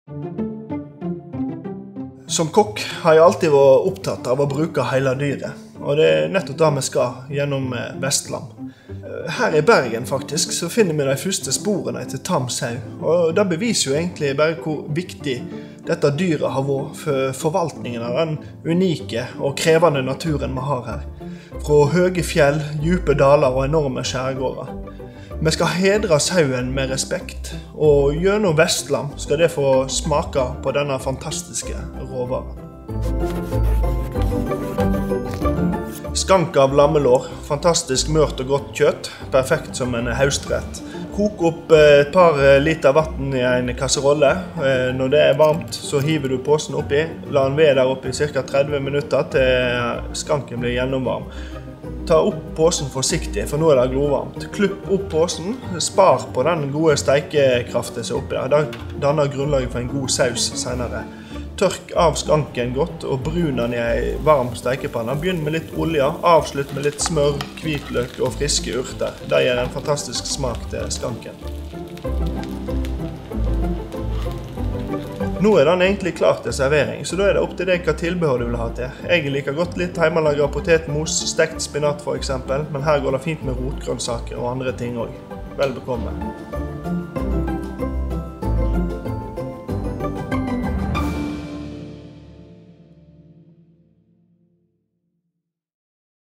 Som kokk har jeg alltid vært opptatt av å bruke hele dyret, og det nettopp det vi skal gjennom Vestland. Her i Bergen faktisk så finner vi de første sporene etter tam sau, og det beviser jo egentlig bare hvor viktig dette dyret har vært for forvaltningen av den unike og krevende naturen vi har her. Fra høye fjell, dype daler og enorme skjærgårder. Vi skal hedre sauen med respekt, og gjennom Vestland skal det få smake på denne fantastiske råvaren. Skank av lammelår, fantastisk mørt og godt kjøtt, perfekt som en høstrett. Kok opp et par liter vatten i en kasserolle. Når det er varmt, så hiver du påsen oppi. La den ved der oppe i ca. 30 minutter til skanken blir gjennomvarm. Ta opp påsen forsiktig, for nå er det glovarmt. Klupp opp påsen, spar på den gode steikekraften som er oppi der. Det danner grunnlaget for en god saus senere. Tørk av skanken godt og brun den i en varm steikepanne. Begynn med litt olje, avslutt med litt smør, hvitløk og friske urter. Det gir en fantastisk smak til skanken. Nå er den egentlig klar til servering, så da er det opp til deg hva tilbehør du vil ha til. Jeg liker godt litt hjemmelaget potetmos, stekt spinat for eksempel, men her går det fint med rotgrønnsaker og andre ting også. Vel bekomme.